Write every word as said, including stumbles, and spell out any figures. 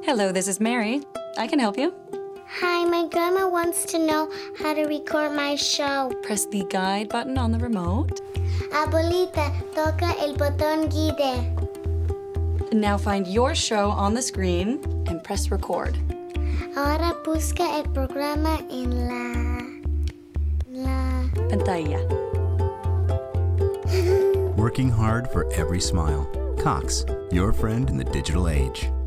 Hello, this is Mary. I can help you. Hi, my grandma wants to know how to record my show. Press the guide button on the remote. Abuelita, toca el botón guide. Now find your show on the screen and press record. Ahora busca el programa en la... la... Pantalla. Working hard for every smile. Cox, your friend in the digital age.